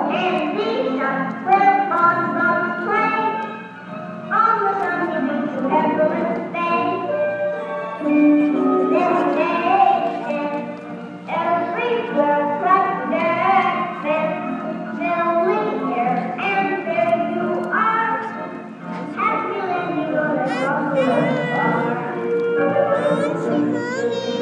and Lisa will on the plane on the sunny beach of Everest Bay. This day everywhere like that, filling here and there you are, happy landing on a tropical bar.